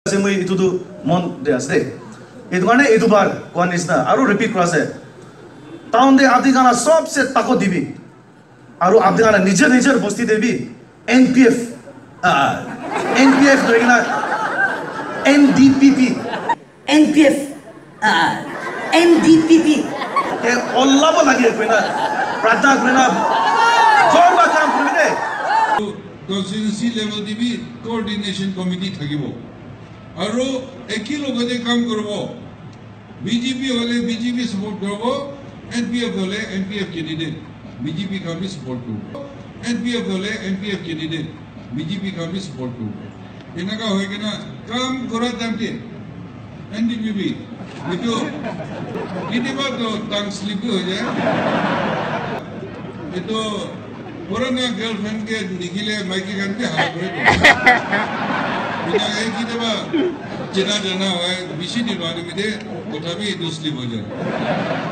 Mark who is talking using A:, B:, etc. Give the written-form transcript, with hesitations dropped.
A: মই ইটোটো মন দে আছে দে এই কাৰণে এই দুবাৰ কোৱা নিচিনা আৰু ৰিপিট কৰা আছে টাউন দে আপনি গানা সবসে তাকো দিবি আৰু আপনি গানা নিজৰ বস্তি দেবি NPF ধৰি কিনা NDPP NDPP এ অল্লাব লাগে কইনা প্ৰাৰ্থনা কৰিনা কৰবা কাম কৰিবি দে
B: constituency level dibi coordination committee thakibo aru eki logode kaam korbo BJP hole BJP support korbo NPF hole NPF candidate BJP ka bhi support korbo NPF hole NPF candidate BJP ka bhi support korbo enaga hoye kena kaam kora damte NDPP eto kitiba to tang slip ho jaye eto पुराना girlfriend के निकले माइके gun के हाथ में बिना एक ही दबा जना जना है बिशी निर्माण में दे तो तभी दूसरी हो जाए